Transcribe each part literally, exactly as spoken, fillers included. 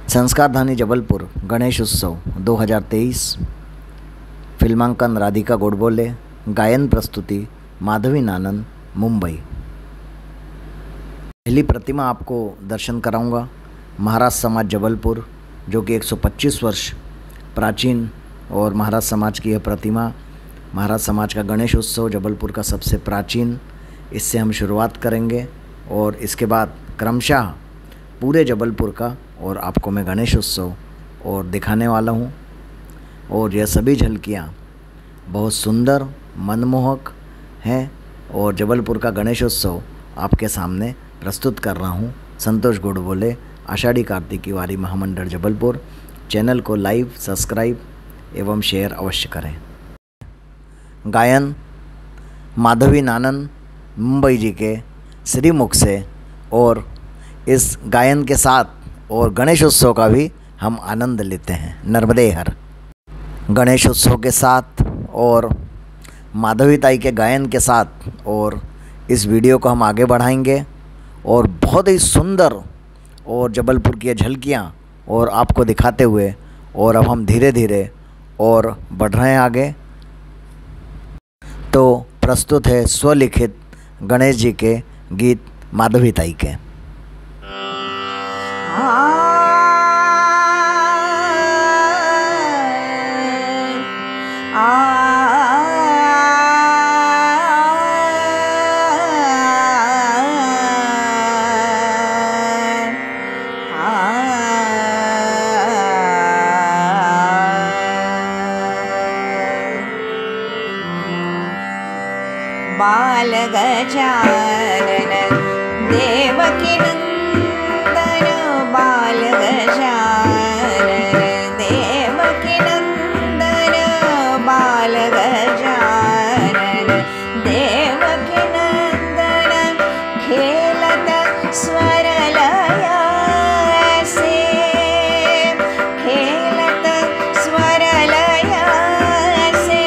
संस्कारधानी जबलपुर गणेश उत्सव दो हज़ार तेईस। फिल्मांकन राधिका गोडबोले। गायन प्रस्तुति माधवी नानन, मुंबई। पहली प्रतिमा आपको दर्शन कराऊंगा महाराज समाज जबलपुर, जो कि एक सौ पच्चीस वर्ष प्राचीन और महाराज समाज की यह प्रतिमा। महाराज समाज का गणेश उत्सव जबलपुर का सबसे प्राचीन, इससे हम शुरुआत करेंगे और इसके बाद क्रमशः पूरे जबलपुर का और आपको मैं गणेश उत्सव और दिखाने वाला हूँ। और यह सभी झलकियाँ बहुत सुंदर मनमोहक हैं और जबलपुर का गणेश उत्सव आपके सामने प्रस्तुत कर रहा हूँ। संतोष गोडबोले, आषाढ़ी कार्तिकी वारी महामंडल जबलपुर। चैनल को लाइव, सब्सक्राइब एवं शेयर अवश्य करें। गायन माधवी नानन, मुंबई जी के श्रीमुख से, और इस गायन के साथ और गणेश उत्सव का भी हम आनंद लेते हैं। नर्मदे हर। गणेश उत्सव के साथ और माधवी ताई के गायन के साथ और इस वीडियो को हम आगे बढ़ाएंगे और बहुत ही सुंदर और जबलपुर की झलकियाँ और आपको दिखाते हुए और अब हम धीरे धीरे और बढ़ रहे हैं आगे। तो प्रस्तुत है स्वलिखित गणेश जी के गीत माधवी ताई के। बाल गजानन देवकी नंदन, बाल गजानन देवकी नंदन, बाल गजानन देवकी नंदन, खेलत स्वरलय से, खेलत स्वरलय से,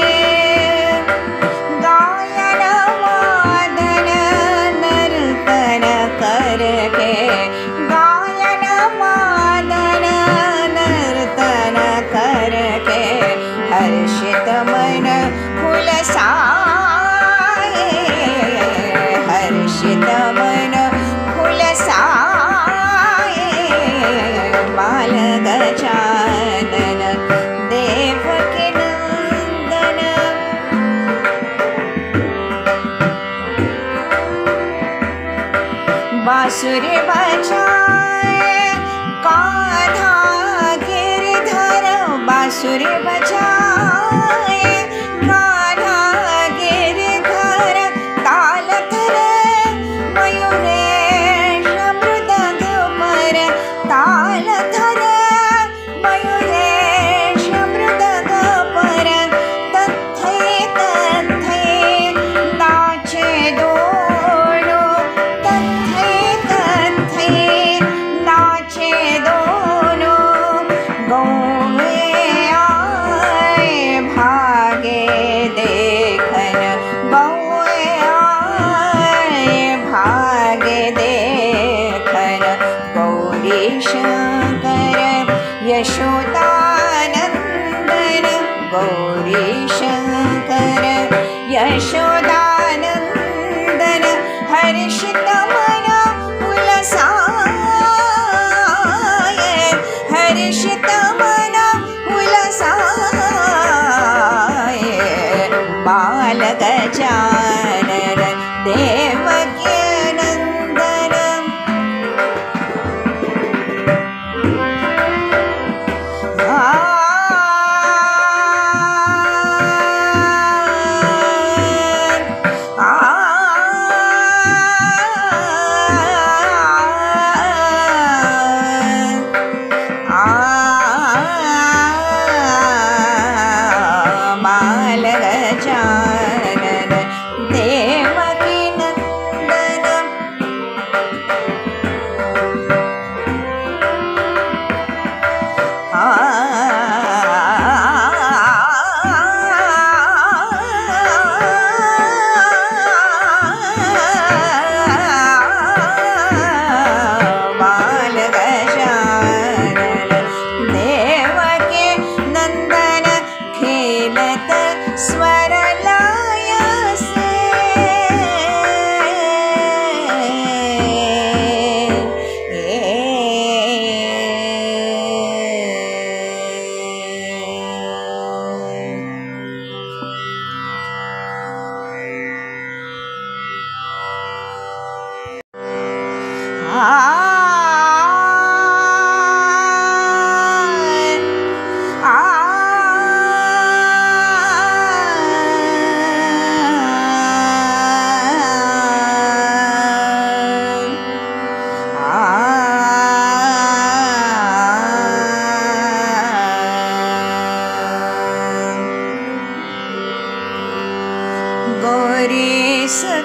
गायन वादन नर्तन करके, गायन वादन नर्तन करके, हर्षित मन हुलसाए, हर्षित मन हुलसाए, बाल गजानन देवकी नंदन। बांसुरी बजाए कान्हा गिरधर, बांसुरी बजाए कान्हा गिरधर, ताल धरे मयूरेश मृदंग पर, ताल धरे मयूरेश मृदंग पर, तत्थे तत्थे नाचे दोनों, तत्थे तत्थे नाचे दोनों, गौए आए भागे देखन, गौए आए भागे देखन, गौरी शंकर यशोदानंदन, गौरी शंकर यशोदानंदन, हर्षित मन उल्लासाए, हर्षित मन उल्लासाए, बाल गजानन देवकी नंदन। आ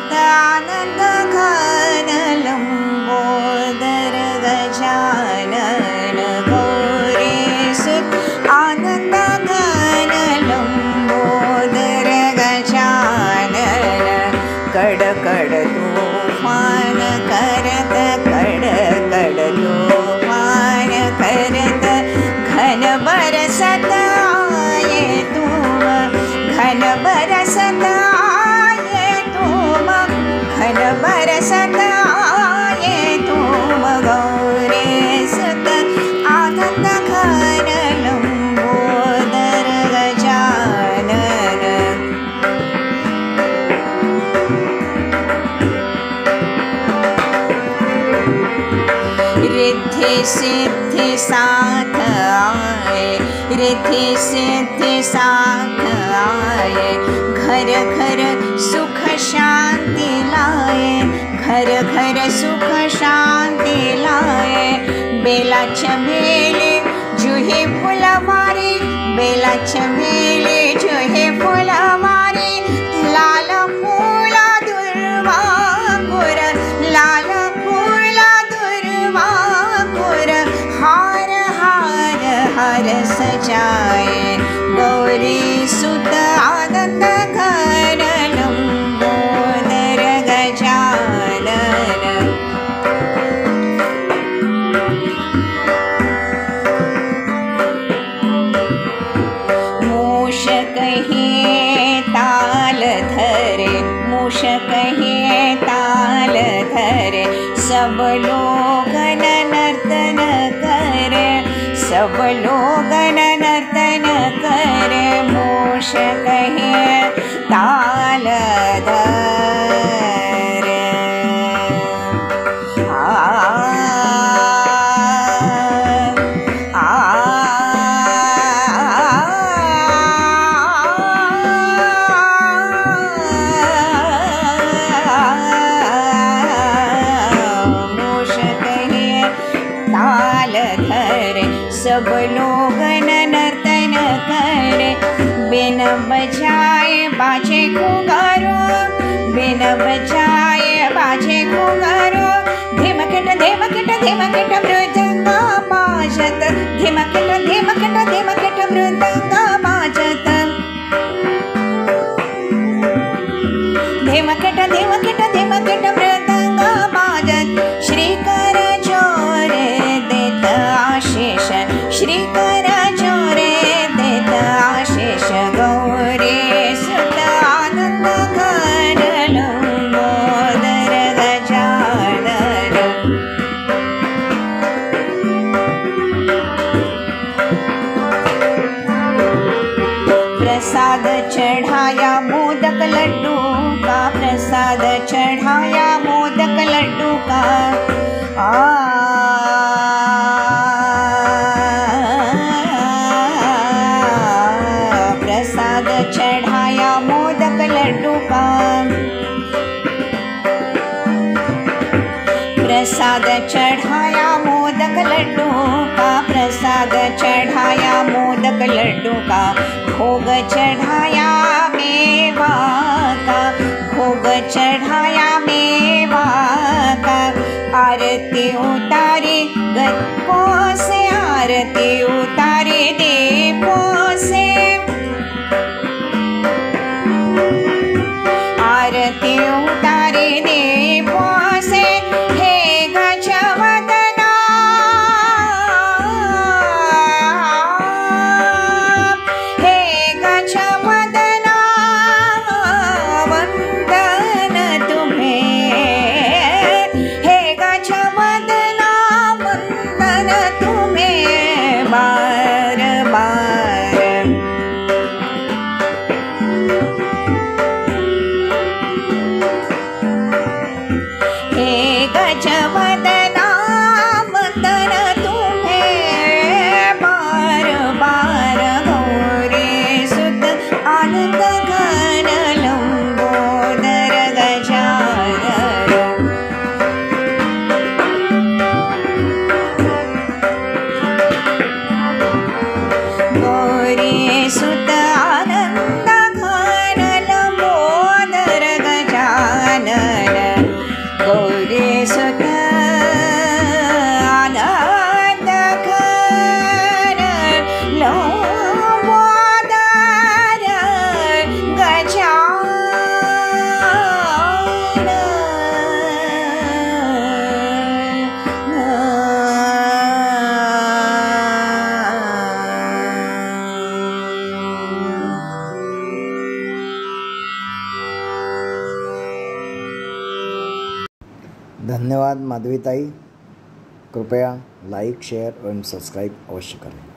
सुत आनंद घन लंबोदर गजानन गौरी सुत आनंद घन लंबोदर गजानन कड़ कड़ तूफान करत कड़ कड़ तूफान करत घन बरसत आए तुम घन बरसत आए तुम घन बरसत आए तुम गौरी सुत आनंद घन लंबोदर गजानन रिद्धि सिद्धि साथ आए रिद्धि सिद्धि साथ आए घर घर सुख शांति लाए घर घर सुख शांति लाए बेला चमेली जुही फुलवारी बेला चमेली जुही फुलवारी लाल फूला दुर्वापुर लाल फूला दुर्वापुर हार हार हार सजाए गौरी सुत आनंद घन लंबोदर गजानन मूषक ही ताल धरे मूषक ही ताल धरे सब लोग नर्तन करे सब लोग नर्तन करे मूषक ही ताल धरे आ आ मूषक ही ताल धरे सब लोग नर्तन करे बिन बजाए बाजे घुंघरू बिन बजाए बाजे घुंघरू धिमकट धिमकट धिमकट मृदंग बाजत धिमकट धिमकट धिमकट मृदंग बाजत धिमकट धिमकट धिमकट मृदंग बाजत श्रीकर जोरे देत आशीष श्रीकर जोरे देत आशीष गौरी सुत आनंद घन लंबोदर गजानन प्रसाद चढ़ाया मोदक लड्डू का प्रसाद चढ़ाया मोदक लड्डू का आ प्रसाद चढ़ाया मोदक लड्डू का प्रसाद चढ़ाया मोदक लड्डू का प्रसाद चढ़ाया मोदक लड्डू का भोग चढ़ाया मेवा का भोग चढ़ाया मेवा का आरती उतारी गप्पों से आरती उतारी दीपों से आरती उतारी दीपों से हे गजवदना हे गजवदना वंदन तुम्हें हे गजवदना वंदन तुम्हें धन्यवाद माधवीताई। कृपया लाइक शेयर एवं सब्सक्राइब अवश्य करें।